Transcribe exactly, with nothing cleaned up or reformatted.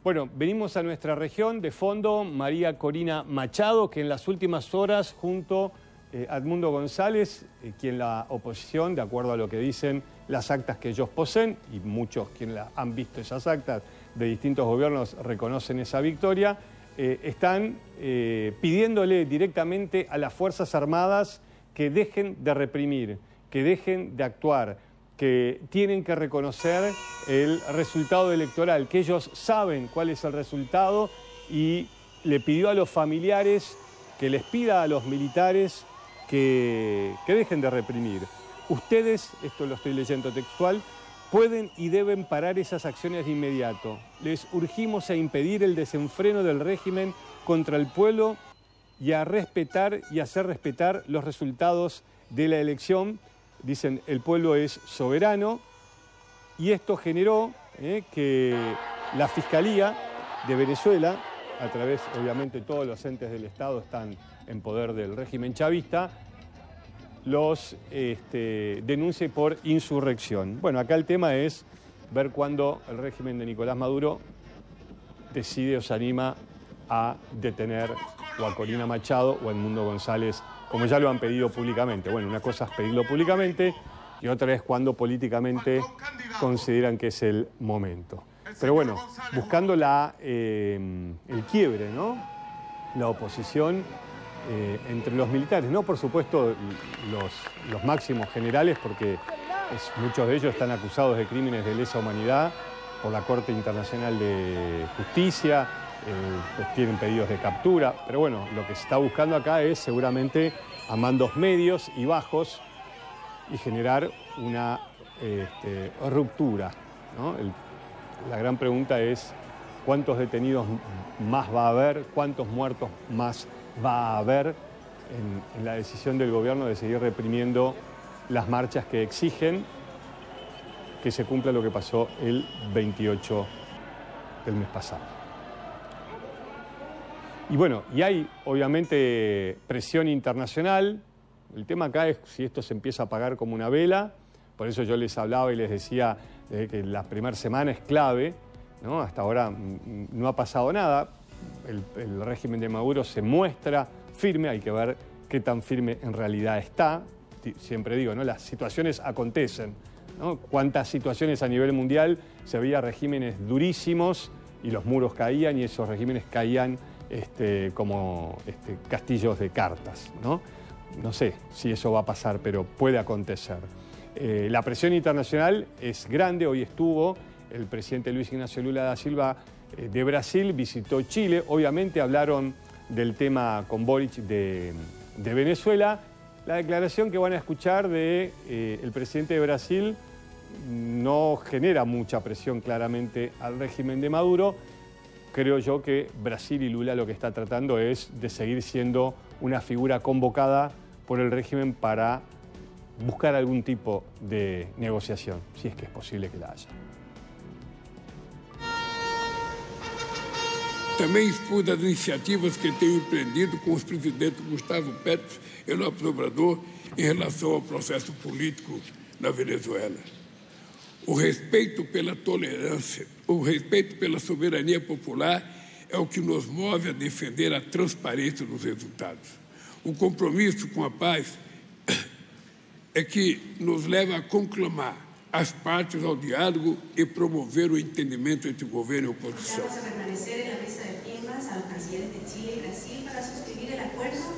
Bueno, venimos a nuestra región, de fondo María Corina Machado, que en las últimas horas junto eh, a Edmundo González, eh, quien la oposición, de acuerdo a lo que dicen las actas que ellos poseen, y muchos quienes la han visto esas actas de distintos gobiernos reconocen esa victoria, eh, están eh, pidiéndole directamente a las Fuerzas Armadas que dejen de reprimir, que dejen de actuar, que tienen que reconocer el resultado electoral, que ellos saben cuál es el resultado, y le pidió a los familiares que les pida a los militares que, que dejen de reprimir. Ustedes, esto lo estoy leyendo textual, pueden y deben parar esas acciones de inmediato. Les urgimos a impedir el desenfreno del régimen contra el pueblo y a respetar y hacer respetar los resultados de la elección. Dicen, el pueblo es soberano, y esto generó eh, que la Fiscalía de Venezuela, a través, obviamente, todos los entes del Estado están en poder del régimen chavista, los este, denuncie por insurrección. Bueno, acá el tema es ver cuándo el régimen de Nicolás Maduro decide o se anima a detener o a Corina Machado o a Edmundo González, como ya lo han pedido públicamente. Bueno, una cosa es pedirlo públicamente y otra es cuando políticamente consideran que es el momento. Pero bueno, buscando la, eh, el quiebre, ¿no? La oposición eh, entre los militares, no por supuesto los, los máximos generales, porque es, muchos de ellos están acusados de crímenes de lesa humanidad por la Corte Internacional de Justicia, eh, pues tienen pedidos de captura, pero bueno, lo que se está buscando acá es seguramente a mandos medios y bajos y generar una este, ruptura, ¿no? El, la gran pregunta es cuántos detenidos más va a haber, cuántos muertos más va a haber en, en la decisión del gobierno de seguir reprimiendo las marchas que exigen que se cumpla lo que pasó el veintiocho del mes pasado. Y bueno, y hay obviamente presión internacional. El tema acá es si esto se empieza a apagar como una vela. Por eso yo les hablaba y les decía eh, que la primera semana es clave, ¿no? Hasta ahora mm, no ha pasado nada. El, el régimen de Maduro se muestra firme, hay que ver qué tan firme en realidad está. Siempre digo, ¿no? Las situaciones acontecen, ¿no? Cuántas situaciones a nivel mundial se veía regímenes durísimos y los muros caían y esos regímenes caían este, como este, castillos de cartas, ¿no? No sé si eso va a pasar, pero puede acontecer. Eh, la presión internacional es grande. Hoy estuvo el presidente Luis Ignacio Lula da Silva eh, de Brasil, visitó Chile. Obviamente hablaron del tema con Boric de, de Venezuela. La declaración que van a escuchar del de, eh, presidente de Brasil no genera mucha presión claramente al régimen de Maduro. Creo yo que Brasil y Lula lo que está tratando es de seguir siendo una figura convocada por el régimen para buscar algún tipo de negociación, si es que es posible que la haya. Também expus as iniciativas que tenho empreendido com os presidentes Gustavo Petro e López Obrador em relação ao processo político na Venezuela. O respeito pela tolerância, o respeito pela soberania popular é o que nos move a defender a transparência dos resultados. O compromisso com a paz é que nos leva a conclamar as partes ao diálogo e promover o entendimento entre governo e oposição. Vamos a permanecer en la mesa de temas al canciller de Chile y Brasil para suscribir el acuerdo